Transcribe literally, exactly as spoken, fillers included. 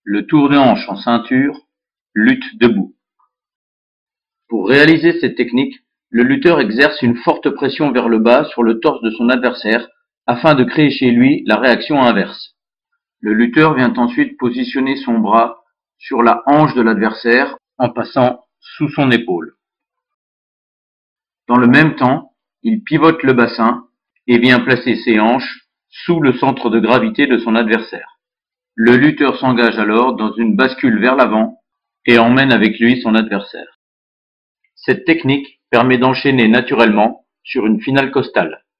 Le tour de hanche en ceinture, lutte debout. Pour réaliser cette technique, le lutteur exerce une forte pression vers le bas sur le torse de son adversaire afin de créer chez lui la réaction inverse. Le lutteur vient ensuite positionner son bras sur la hanche de l'adversaire en passant sous son épaule. Dans le même temps, il pivote le bassin et vient placer ses hanches sous le centre de gravité de son adversaire. Le lutteur s'engage alors dans une bascule vers l'avant et emmène avec lui son adversaire. Cette technique permet d'enchaîner naturellement sur une finale costale.